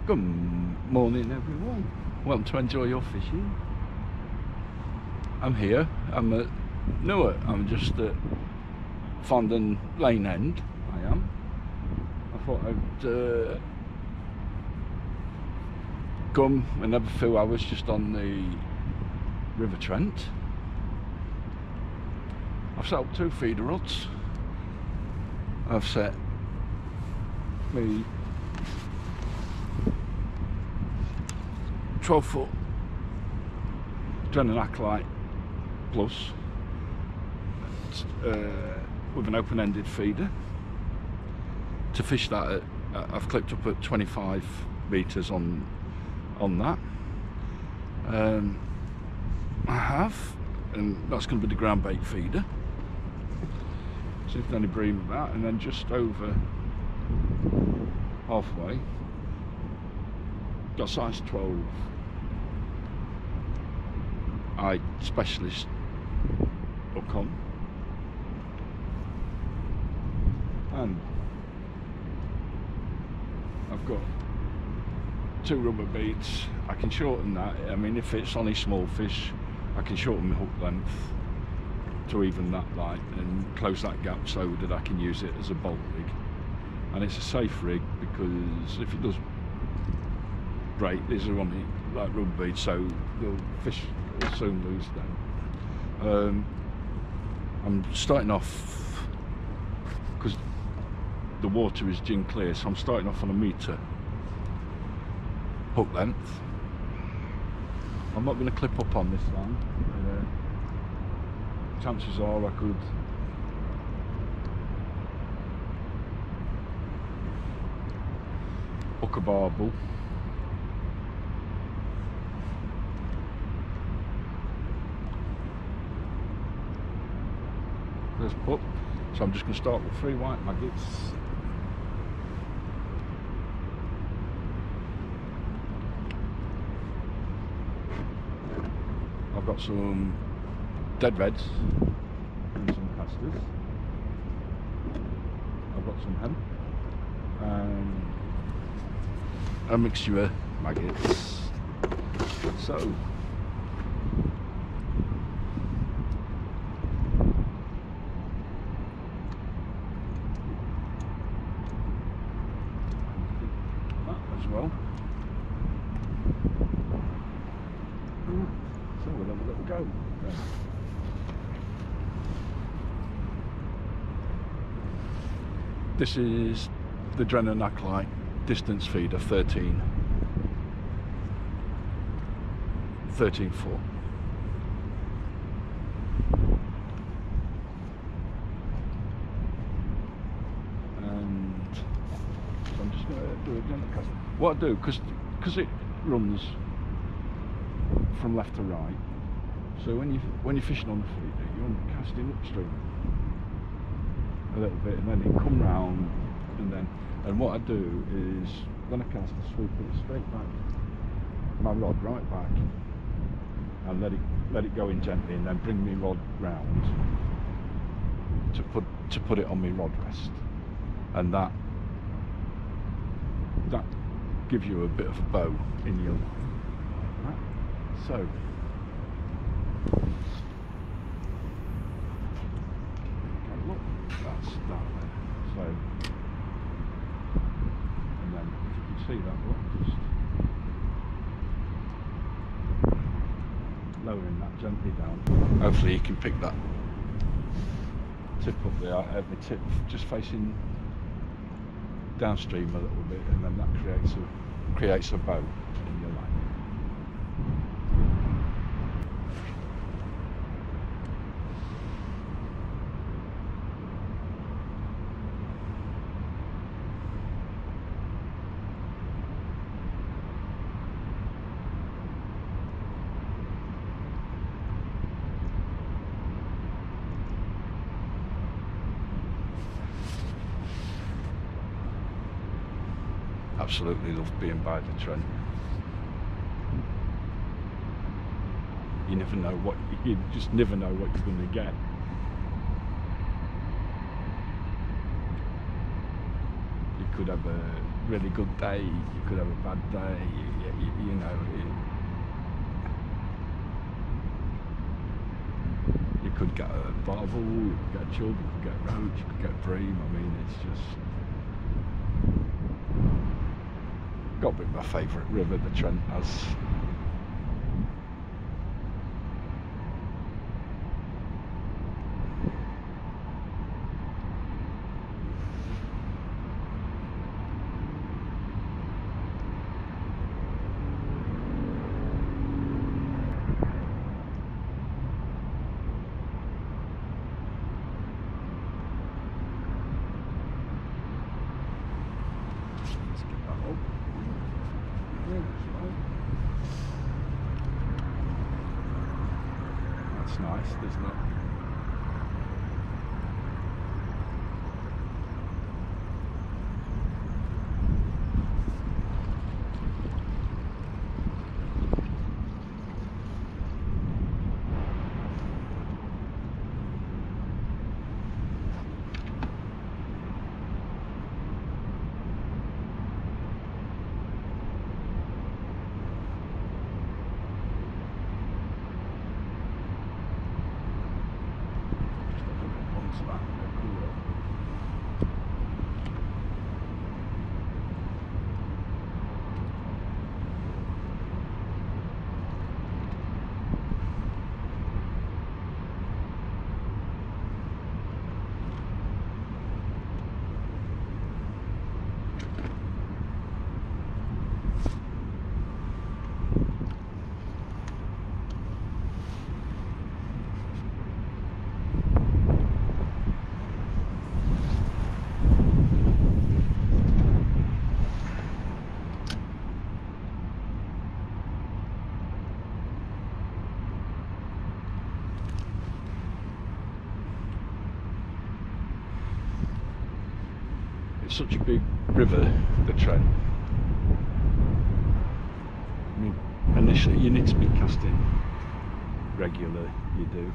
Good morning everyone, welcome to Enjoy Your Fishing. I'm here, I'm at Newark, I'm just at Fondon Lane End, I am. I thought I'd come and have a few hours just on the River Trent. I've set up 2 feeder rods. I've set me 12-foot Trent Acolyte Plus with an open-ended feeder to fish that at, I've clipped up at 25 metres on that. I have, and that's going to be the ground bait feeder. See if there's any bream of that, and then just over halfway got size 12 specialist hook on, and I've got 2 rubber beads. I can shorten that. I mean, if it's only small fish, I can shorten the hook length to even that light and close that gap so that I can use it as a bolt rig. And it's a safe rig because if it does break, these are only like rubber beads, so the fish will soon lose them. I'm starting off because the water is gin clear, so I'm starting off on a metre hook length. I'm not going to clip up on this line. Chances are I could hook a barbel. There's put. So I'm just going to start with 3 white maggots. I've got some dead reds and some casters. I've got some hemp and a mixture of maggots. So that as well. So we'll have a little go. This is the Trent Acolyte distance feeder, 13 foot. And so I'm just going to do a gentle cast. What I do, because it runs from left to right, so when you're fishing on the feeder, you're casting upstream a little bit, and then it come round, and what I do is when I cast, I sweep it straight back, my rod right back, and let it go in gently, and then bring my rod round to put it on my rod rest, and that gives you a bit of a bow in your right. So look, that's that there. So, and then if you can see that, look, just lowering that gently down. Hopefully you can pick that tip up there. I have my tip just facing downstream a little bit, and then that creates a bow in your line. Absolutely love being by the Trent. You never know what you just never know what you're going to get. You could have a really good day, you could have a bad day, you know. You could get a Barbel, you could get a chub, you could get roach, you could get Bream. I mean, it's just got to be my favourite river, the Trent has. That's nice, isn't it? It's such a big river, the Trent. I mean, initially you need to be casting regular, you do.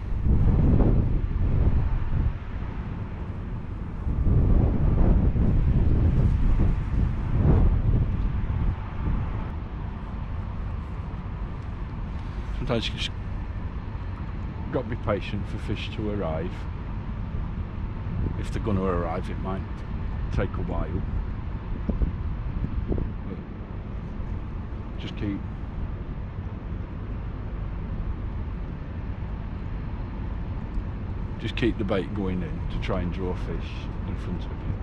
Sometimes you just got to be patient for fish to arrive. If they're going to arrive, it might take a while. But just keep the bait going in to try and draw fish in front of you.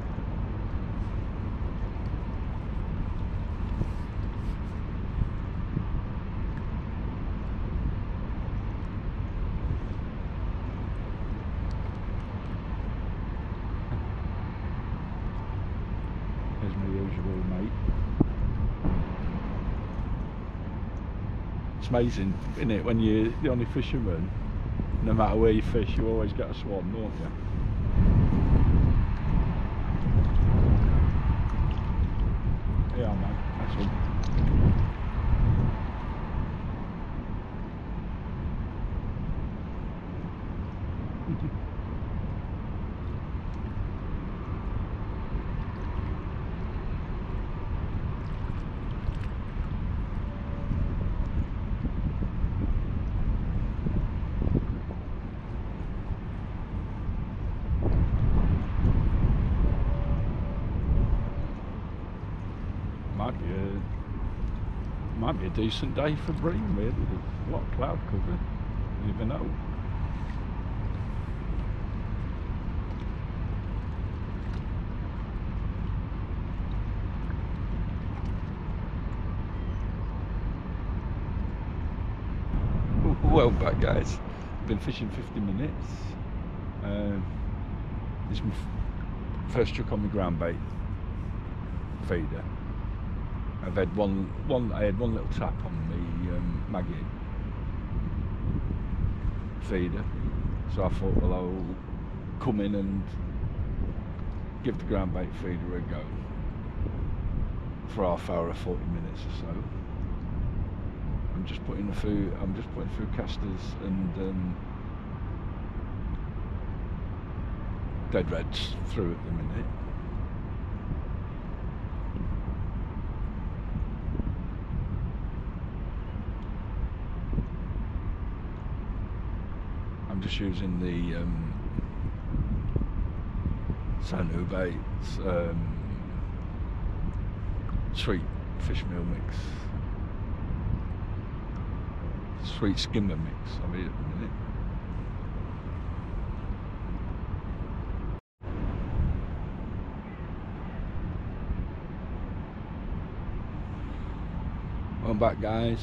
Here's my usual mate. It's amazing, isn't it, when you're the only fisherman, no matter where you fish, you always get a swan, don't you? Yeah, man, that's one. Might be a decent day for Bream, really. There's a lot of cloud cover. You never know. Well back, guys. Been fishing 50 minutes. This is my first chuck on my ground bait feeder. I've had I had one little tap on the maggot feeder, so I thought, well, I'll come in and give the ground bait feeder a go for half hour or 40 minutes or so. I'm just putting a few casters and dead reds through at the minute. just using the Sanu baits, sweet fish meal mix, sweet skimmer mix I mean at the minute. Welcome back, guys.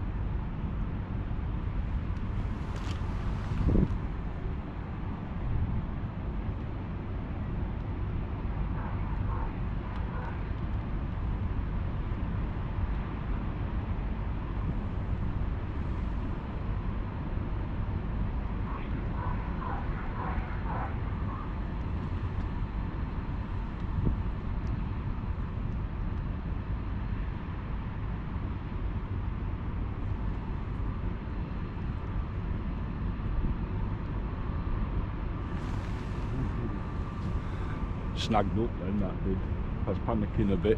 Snagged up then, that did. I was panicking a bit.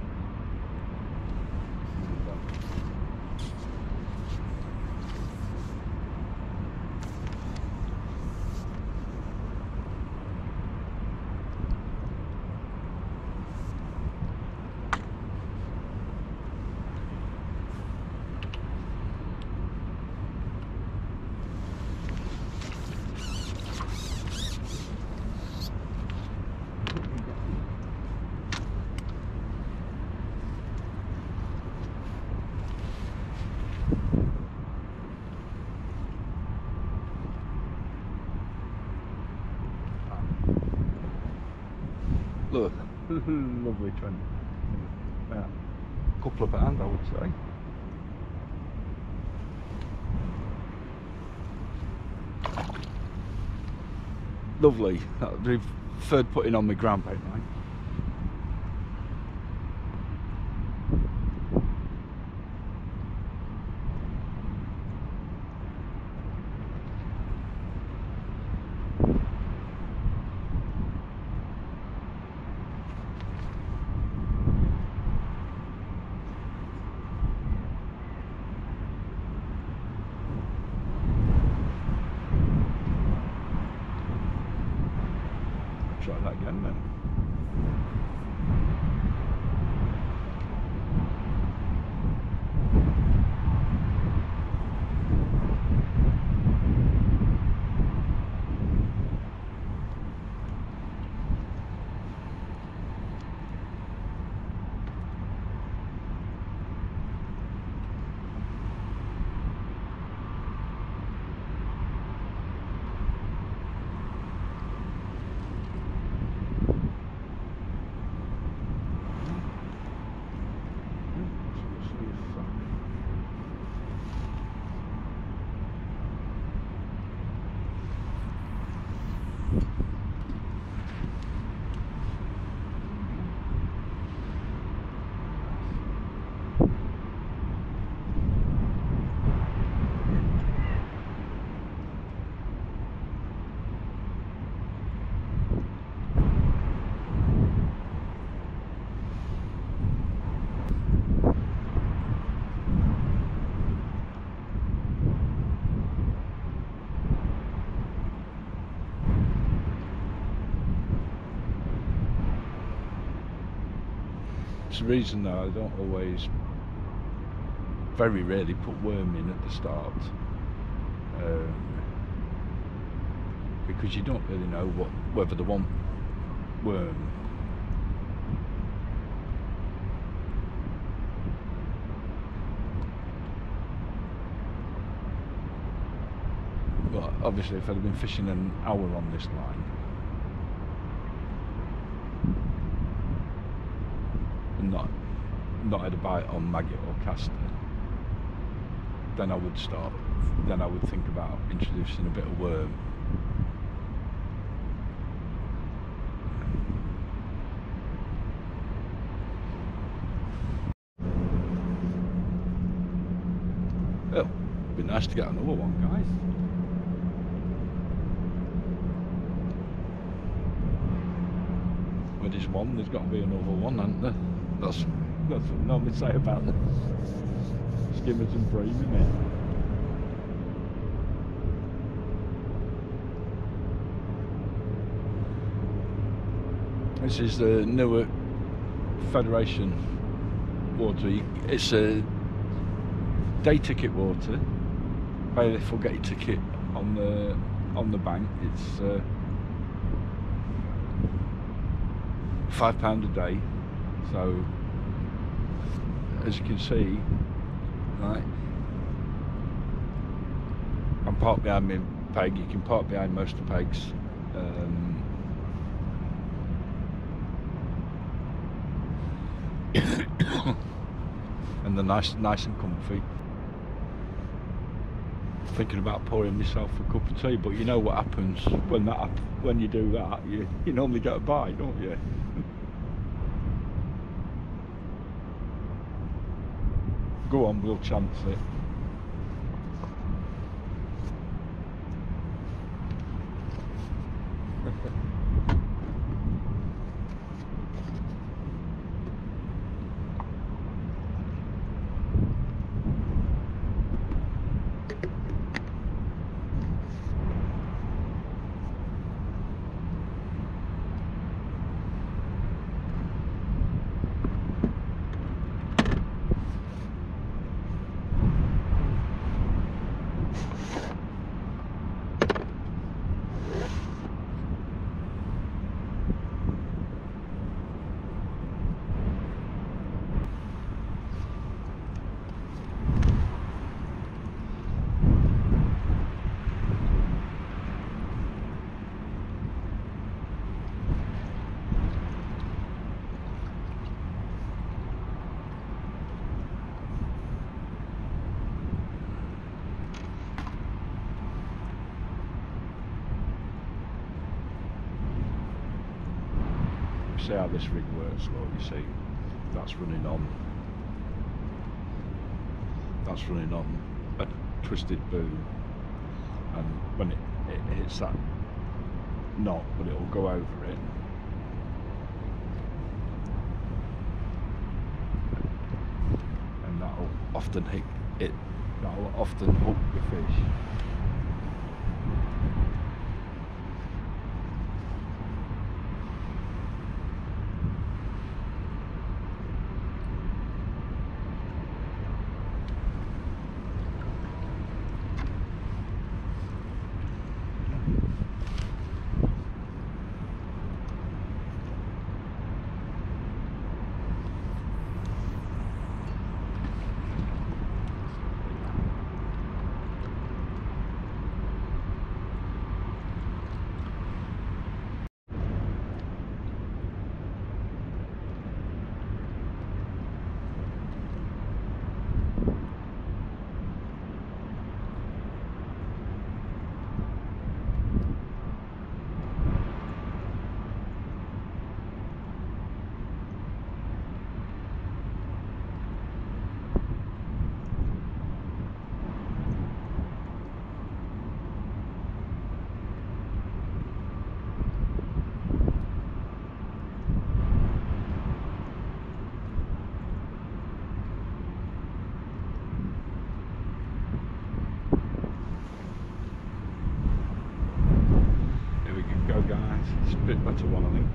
Look, lovely Trent. Yeah, couple of pounds, I would say. Lovely. That would be third putting on my ground bait line. Try that again then. It's the reason that I don't always, very rarely put worm in at the start, because you don't really know whether they want worm. But obviously if I'd have been fishing an hour on this line, and not had a bite on maggot or caster, then I would start. Then I would think about introducing a bit of worm. Well, it'd be nice to get another one, guys. Where there's one, there's got to be another one, hasn't there? That's what I normally say about the skimmers and bream, isn't it? This is the newer Federation water. It's a day ticket water. Bailiff will get your ticket on the bank. It's £5 a day. So as you can see, right, I'm parked behind my peg. You can park behind most of the pegs. And they're nice and comfy. Thinking about pouring myself a cup of tea, but you know what happens when you do that, you normally get a bite, don't you? Go on, we'll chance it. See how this rig works, look, you see, that's running on a twisted boom, and when it hits that knot, but it'll go over it. And that'll often hook the fish. It's a bit better one, I think.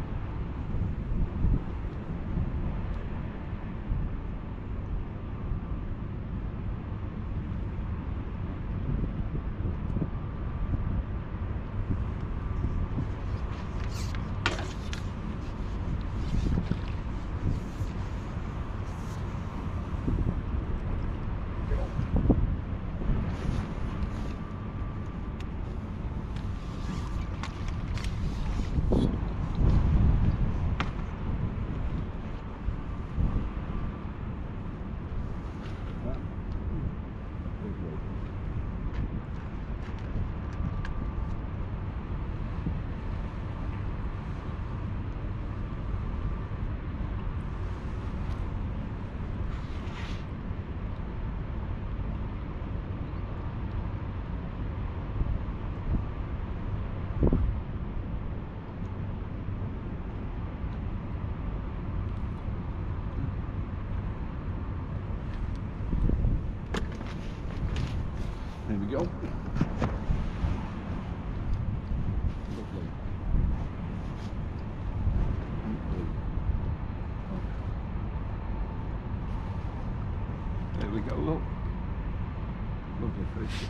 There we go. Lovely. we go, look. Lovely fish.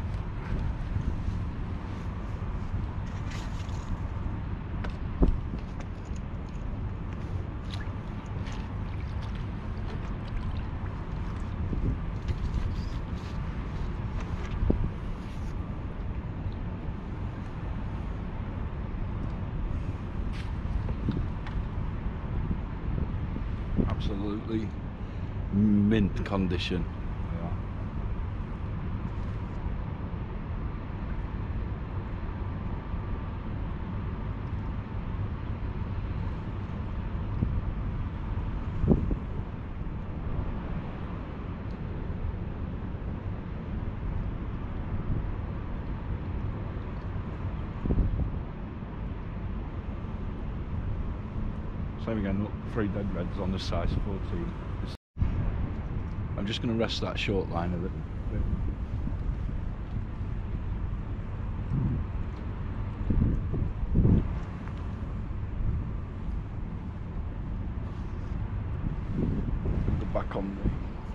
Absolutely mint condition. Yeah. Same again, look, 3 dead reds on the size 14. I'm just going to rest that short line a bit. Go back on me.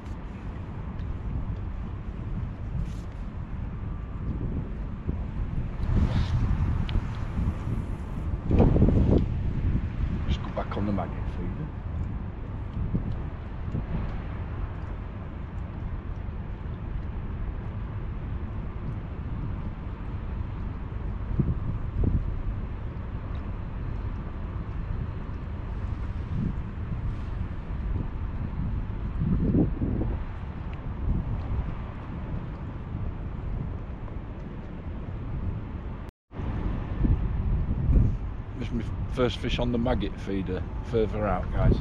Just go back on the maggot feeder. This is my first fish on the maggot feeder, further out, guys.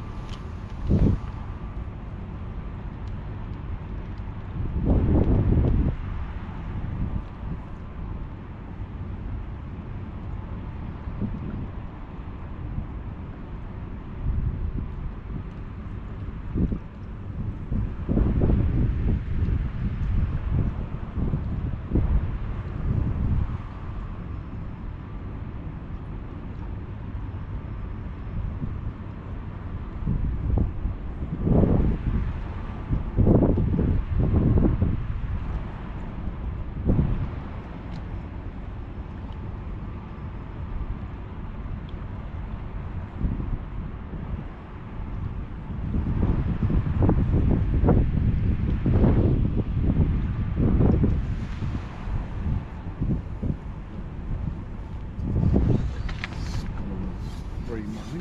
Bream, I think.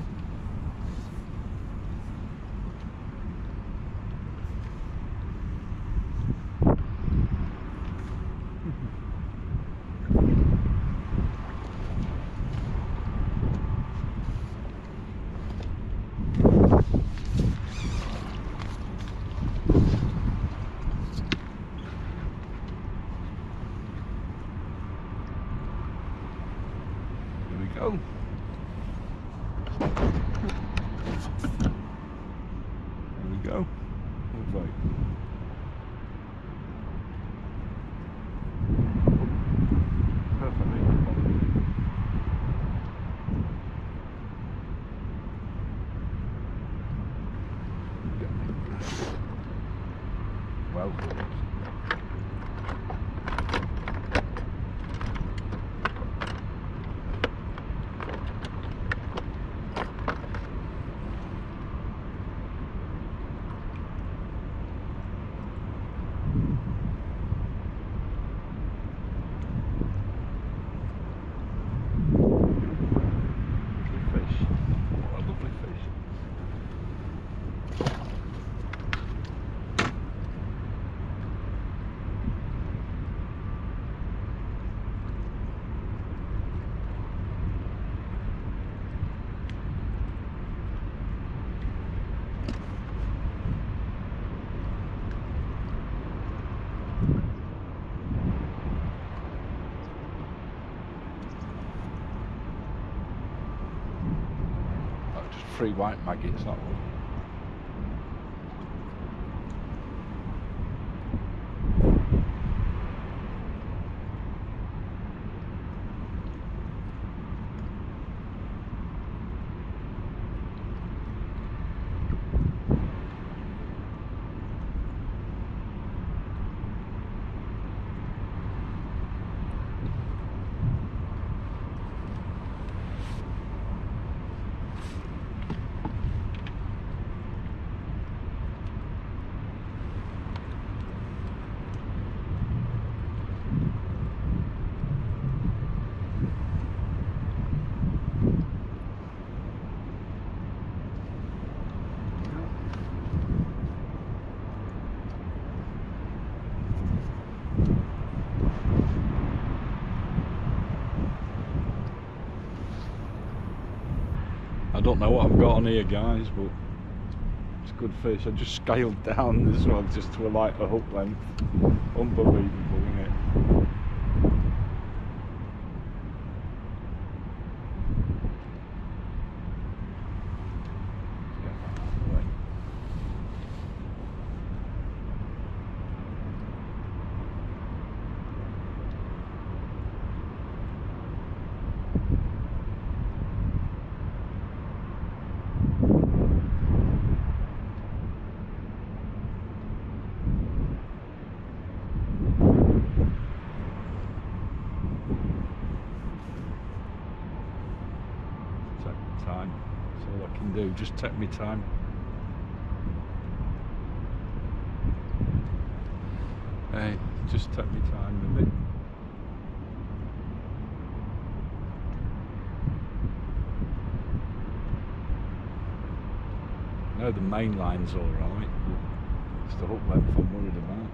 Here we go. There we go. Lovely. Perfectly. Well. Just 3 white maggots, that one. don't know what I've got on here, guys, but it's good fish. I just scaled down this one just to like a hook length. Unbelievable, isn't it? Time. That's all I can do, just take me time. Hey, just take me time with it. No, the main line's alright, but it's the hook length I'm worried about.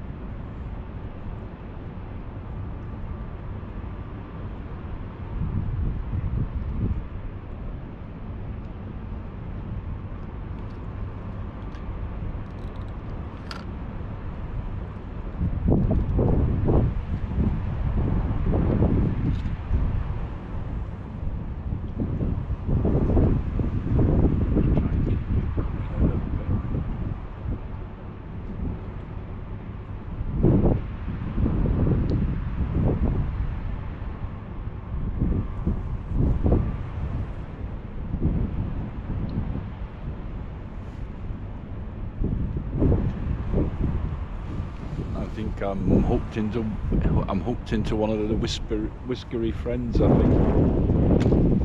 I think I'm hooked into one of the whiskery friends, I think.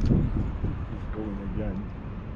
He's going again.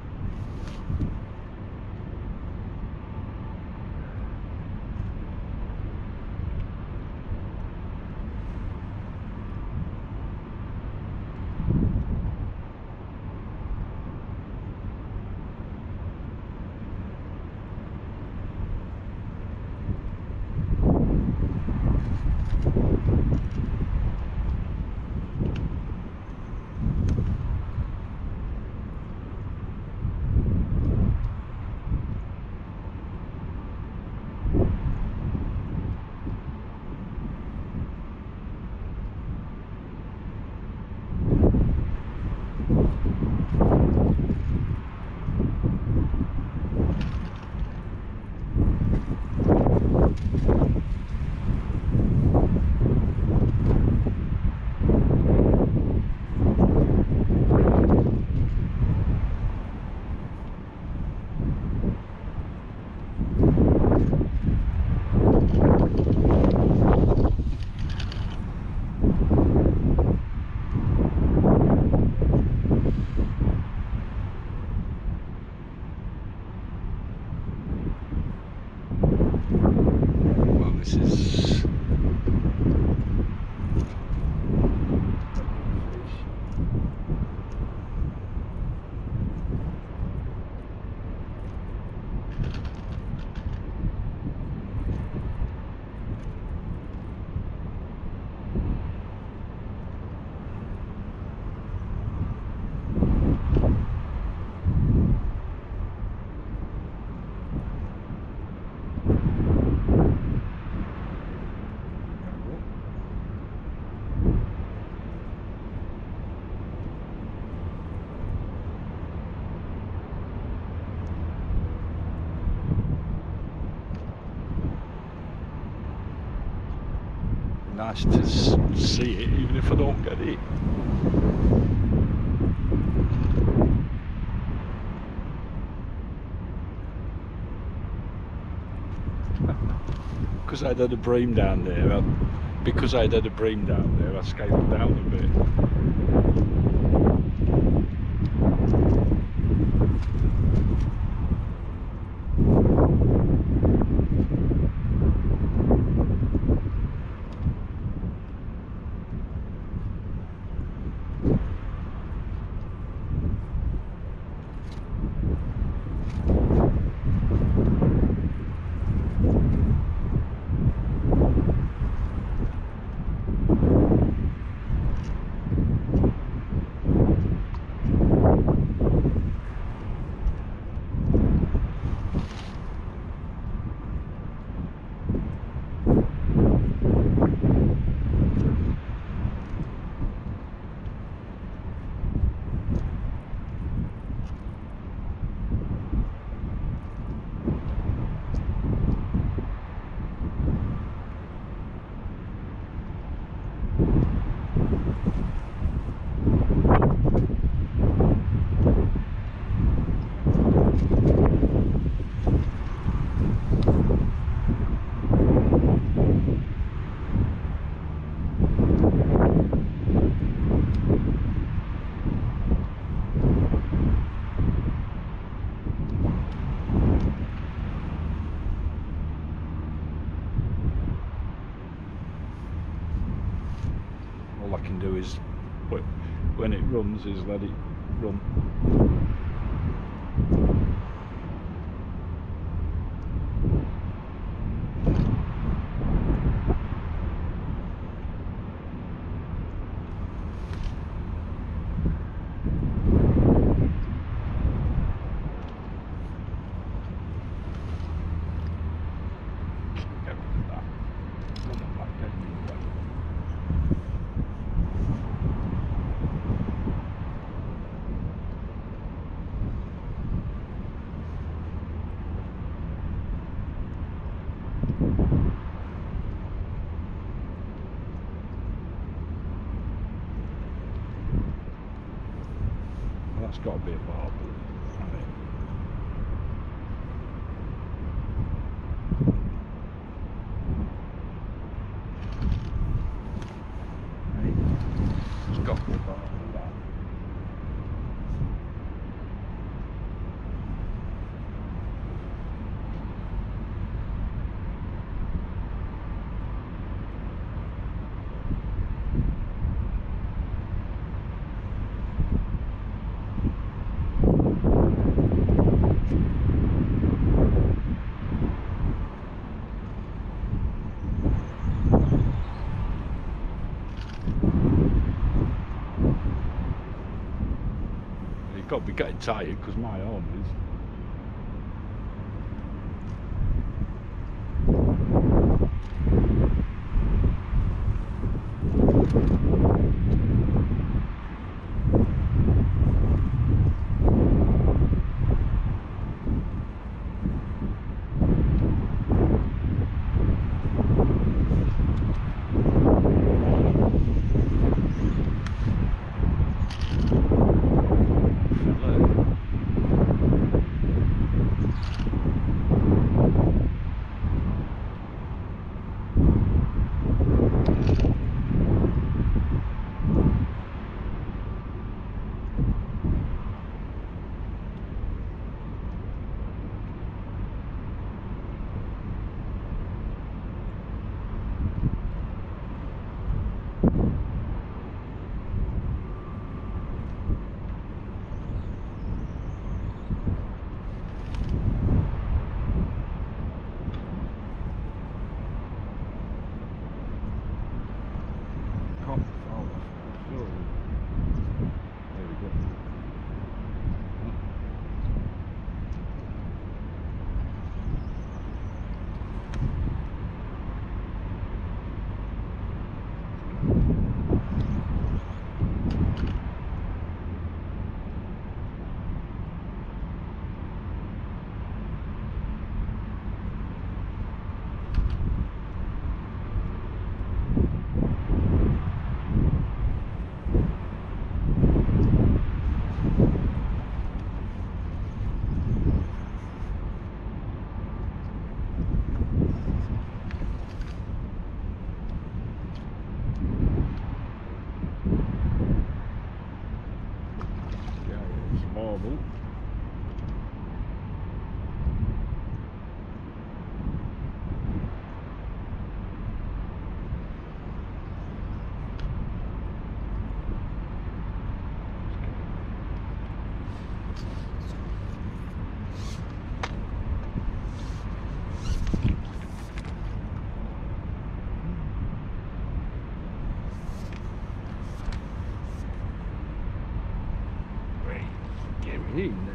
Nice to see it, even if I don't get it. Because I'd had a bream down there, I scaled down a bit. All I can do is, when it runs, is let it run. That's got to be a barbel, hasn't it? Right. It's got to be a barbel, that. got to be getting tired because my arm is. Barbel. Get me in there.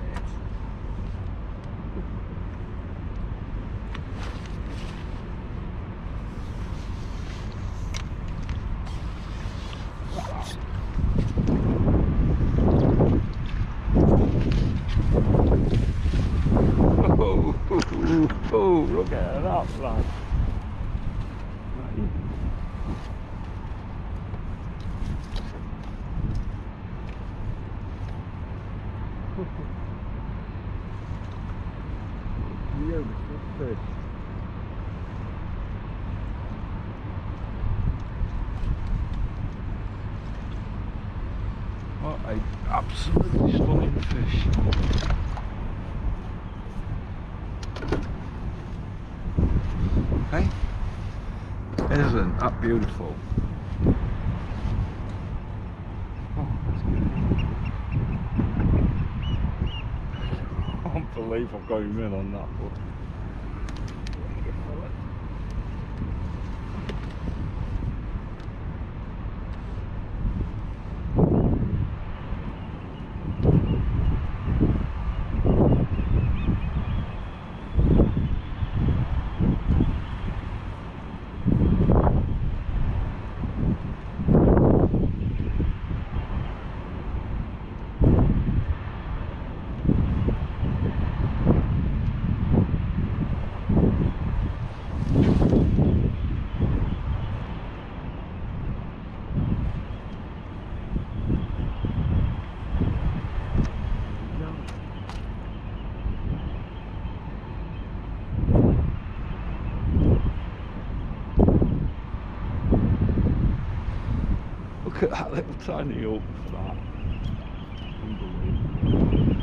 Oh, look at that, lad. Beautiful fish. What a absolutely stunning fish. Hey, isn't that beautiful? Oh, that's good. I can't believe I've got him in on that one. Look at that little tiny hook for that. Unbelievable.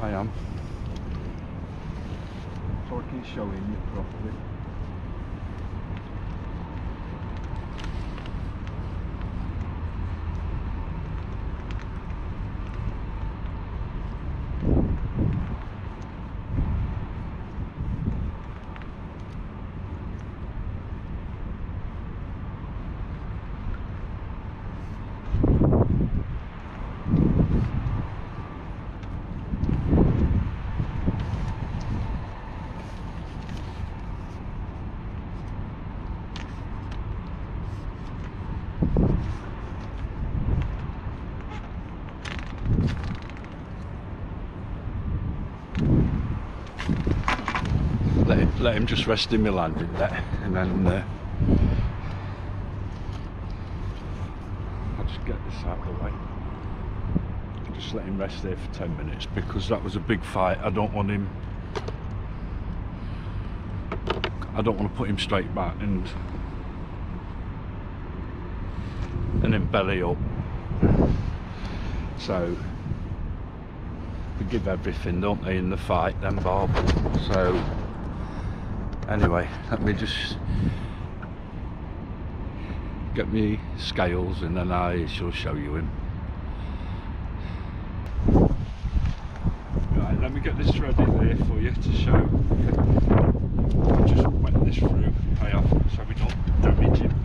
I am. So I can show you properly. Let him just rest in my landing there, and then I'll just get this out of the way. Just let him rest there for 10 minutes because that was a big fight. I don't want to put him straight back and then belly up. So they give everything, don't they, in the fight, then Barbel. So anyway, let me just get me scales and then I shall show you him. Right, let me get this ready there for you to show. I'll just wet this through, I have, so we don't damage him.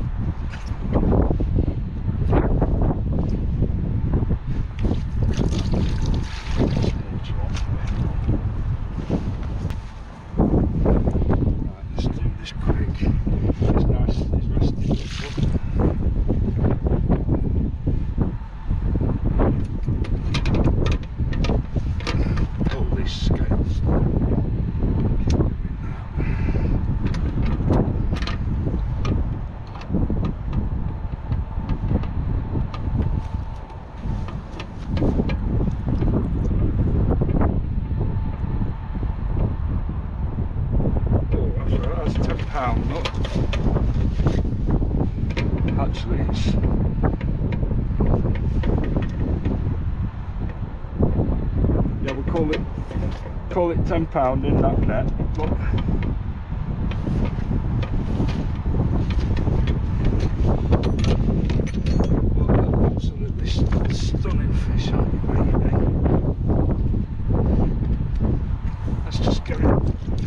Actually, it's yeah, we'll call it £10 in that net. But absolutely stunning fish, aren't you, mate? Let's just get it.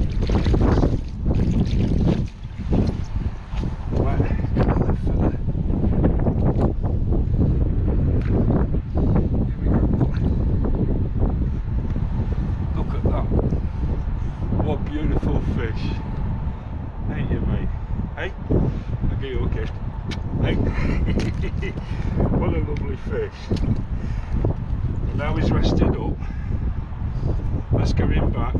Beautiful fish, ain't you, mate? Hey, I'll give you a kiss. Hey, what a lovely fish. And now he's rested up. Let's get him back.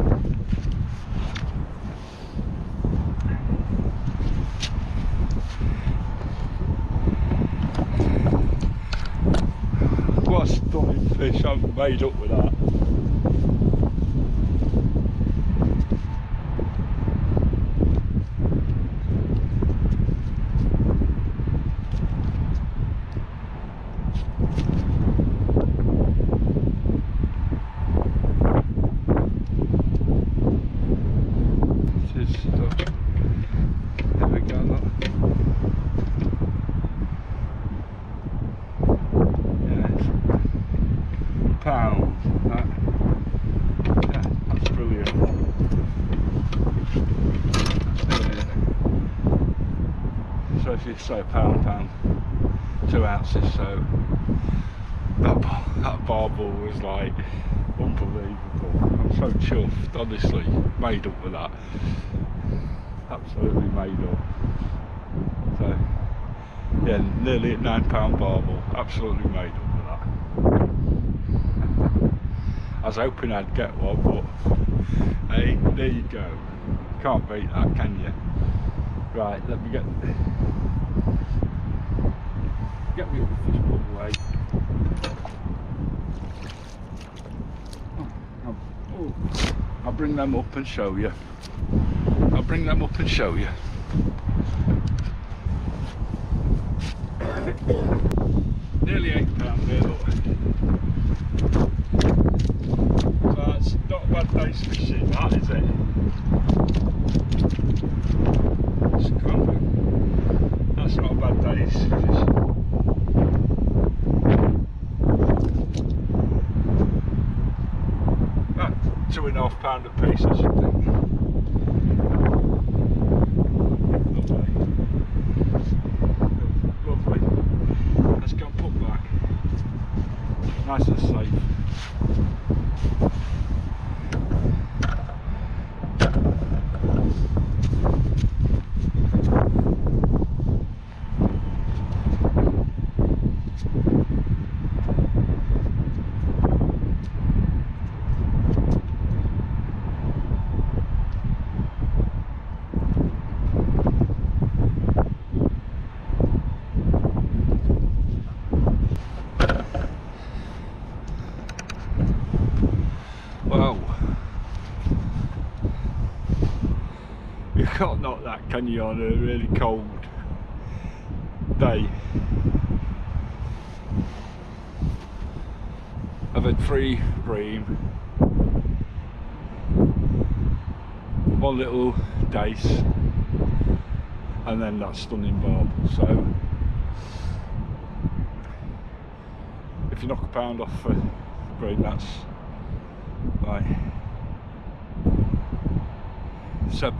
What a stunning fish, I've made up with that. There we go, look. Yes. Pound. That's brilliant. That's brilliant. So if you say pound, 2 ounces, so that barbel was like unbelievable. I'm so chuffed, honestly, made up with that. Absolutely made up. So yeah, nearly at £9 barbel, absolutely made up with that. I was hoping I'd get one, but hey, there you go. Can't beat that, can you? Right, let me get me the fish put away. I'll bring them up and show you. I'll bring them up and show you. Nearly £8 there, look. 2.5 pound a piece, I should think. Lovely. Let's go and put back. Nice and safe. Well, you can't knock that, can you, on a really cold day. I've had 3 Bream, 1 little dace, and then that stunning Barbel. So if you knock a pound off for Bream, that's like £7,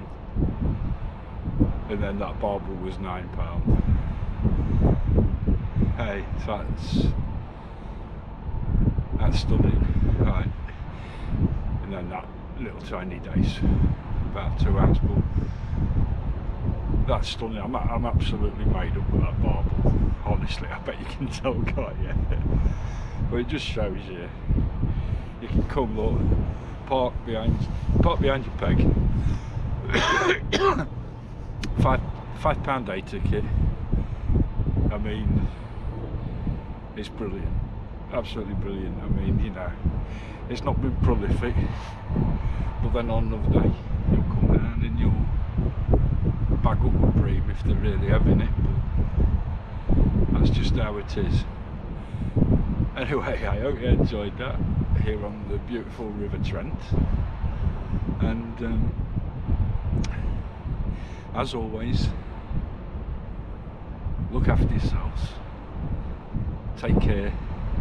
and then that Barbel was £9. Hey, so that's stunning, right? And then that little tiny dace, about 2 ounce, but that's stunning. I'm absolutely made up with that Barbel. Honestly, I bet you can tell, can't you? But it just shows you can come, look, park behind your peg. £5 day ticket. I mean, it's brilliant, absolutely brilliant. I mean, you know, it's not been prolific, but then on another day you'll come down and you'll bag up with Bream if they're really having it. But that's just how it is. Anyway, I hope you enjoyed that here on the beautiful River Trent, and as always, look after yourselves, take care,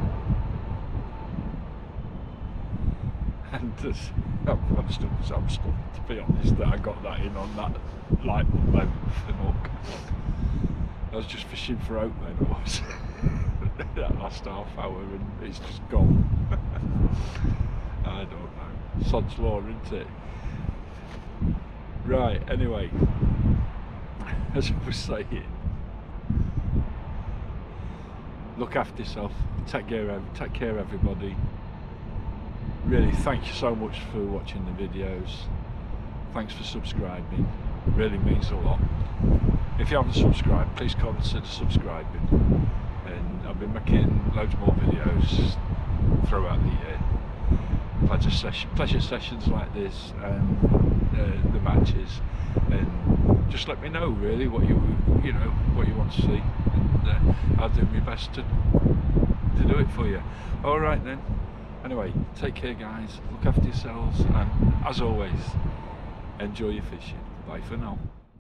and I'm stunned, to be honest, that I got that in on that light length and hook. I was just fishing for out then, I was. That last half hour, and it's just gone. I don't know, sod's law, isn't it? Right, anyway, as I was saying, look after yourself, take care everybody. Really, thank you so much for watching the videos. Thanks for subscribing, it really means a lot. If you haven't subscribed, please consider subscribing. And I've been making loads more videos throughout the year. Pleasure sessions like this, and the matches, and just let me know really what you want to see, and I'll do my best to do it for you. All right then. Anyway, take care guys, look after yourselves, and as always, enjoy your fishing. Bye for now.